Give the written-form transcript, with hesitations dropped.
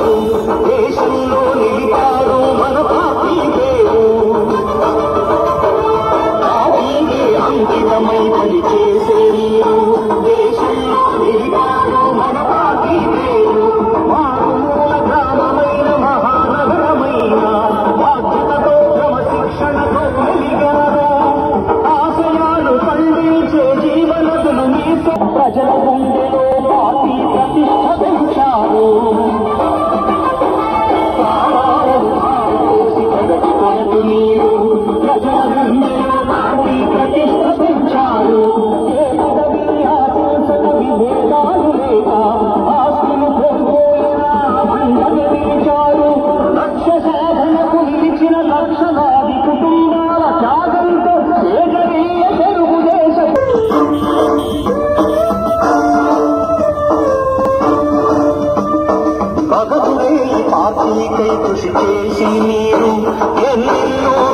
మీరు దేశంలో నిలిపారు మన పార్టీ పేరు పార్టీకే అంకితమై పని చేసే మీరు దేశంలో నిలిపారు మన పార్టీ పేరు మారుమూల గ్రామమైన మహానగరమైన బాధ్యతతో క్రమశిక్షణతో వెలిగారు ఆశయాలు పండించే జీవనదులు మీ ప్రజల గుండెలో పార్టీ ప్రతిష్ట పెంచారు ప్రాణాలను ఆరోసి ప్రగతి కొరకు మీరు ప్రజల గుండెలో పార్టీ ప్రతిష్ట పెంచారు ఏ పదవి ఆశించక విభేదాలు లేక ఆస్తులు కోల్పోయినా పండగ నిలిచారు లక్ష్య సాధనకు నిలిచిన లక్షలాది కుటుంబాల త్యాగంతో ఏకరీయ తెలుగుదేశం భగతుడే పార్టీకై కృషి చేసి మీరు ఎన్నెన్నో